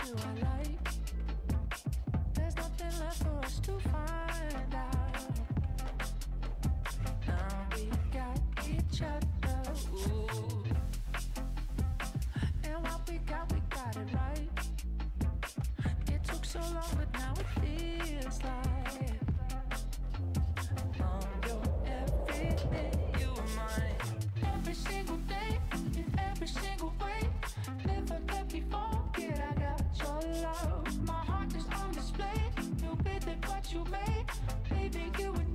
do I like? There's nothing left for us to find out. Now we got each other, ooh. And what we got it right. It took so long, but now it feels like you're everything, you are mine. Every single day, in every single way. Never let me forget I got your love. My heart is on display. You did what you made. Baby, you were